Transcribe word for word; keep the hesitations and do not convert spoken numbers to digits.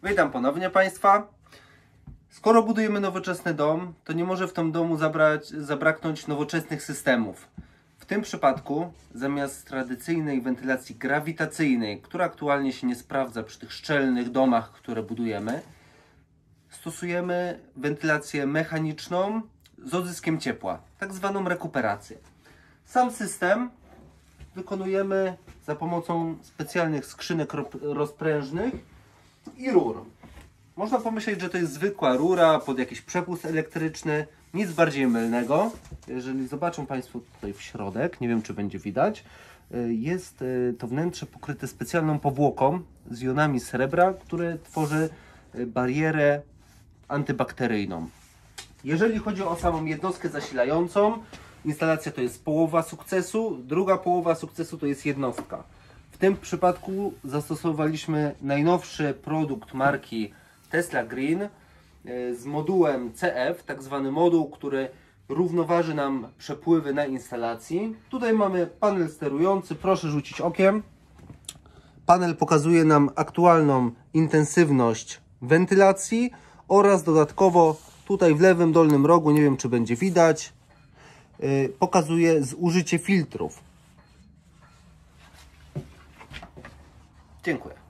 Witam ponownie Państwa. Skoro budujemy nowoczesny dom, to nie może w tym domu zabrać, zabraknąć nowoczesnych systemów. W tym przypadku zamiast tradycyjnej wentylacji grawitacyjnej, która aktualnie się nie sprawdza przy tych szczelnych domach, które budujemy, stosujemy wentylację mechaniczną z odzyskiem ciepła, tak zwaną rekuperację. Sam system wykonujemy za pomocą specjalnych skrzynek rozprężnych i rur. Można pomyśleć, że to jest zwykła rura pod jakiś przepust elektryczny, nic bardziej mylnego. Jeżeli zobaczą Państwo tutaj w środek, nie wiem czy będzie widać, jest to wnętrze pokryte specjalną powłoką z jonami srebra, które tworzy barierę antybakteryjną. Jeżeli chodzi o samą jednostkę zasilającą, instalacja to jest połowa sukcesu, druga połowa sukcesu to jest jednostka. W tym przypadku zastosowaliśmy najnowszy produkt marki Tesla Green z modułem C F, tak zwany moduł, który równoważy nam przepływy na instalacji. Tutaj mamy panel sterujący, proszę rzucić okiem. Panel pokazuje nam aktualną intensywność wentylacji oraz dodatkowo tutaj w lewym dolnym rogu, nie wiem czy będzie widać, pokazuje zużycie filtrów. Dziękuję.